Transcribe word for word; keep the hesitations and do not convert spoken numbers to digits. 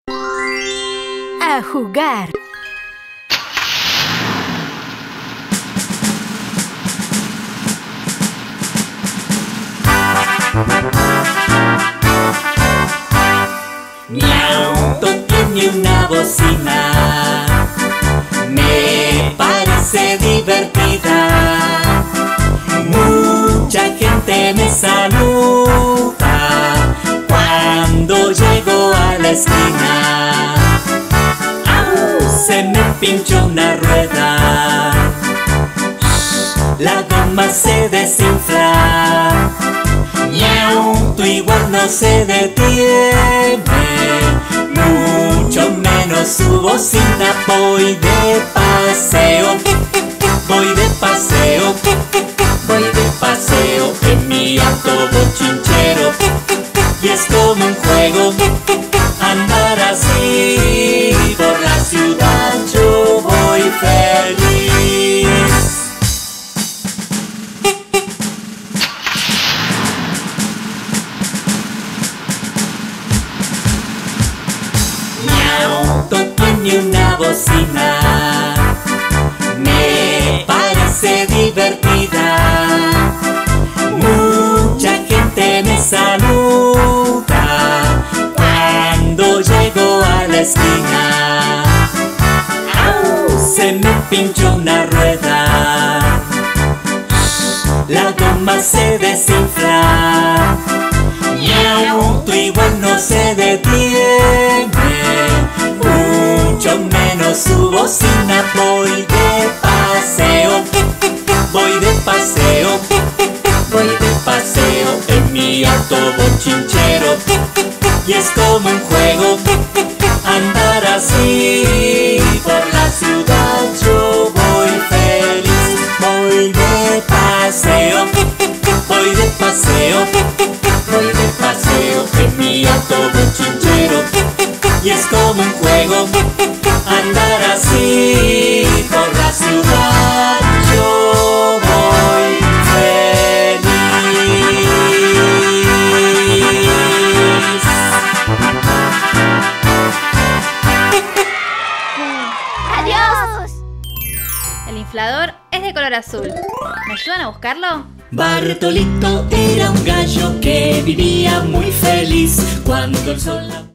A jugar. Mi auto tiene una bocina, me parece divertida. Mucha gente me saluda cuando llego a la esquina. ¡Au! Se me pinchó una rueda, la goma se desinfla. Mi auto igual no se detiene, mucho menos su bocina. Voy de paseo, voy de paseo, voy de paseo en mi auto bochinchero. Y es como un juego andar así por la ciudad, yo voy feliz. Tiene una bocina, me parece divertida. Mucha gente me saluda cuando llego a la esquina. ¡Au! Se me pinchó una rueda, la goma se desinfla. Mi auto igual no se detiene, mucho menos su bocina. Voy de paseo, voy de paseo, voy de paseo en mi auto bochinchero. Y es como un juego andar así por la ciudad, yo voy feliz. Voy de paseo, voy de paseo, voy de paseo en mi auto bochinchero. Y es como un juego andar así por la ciudad, yo voy feliz. ¡Adiós! El inflador es de color azul. ¿Me ayudan a buscarlo? Bartolito era un gallo que vivía muy feliz cuando el sol...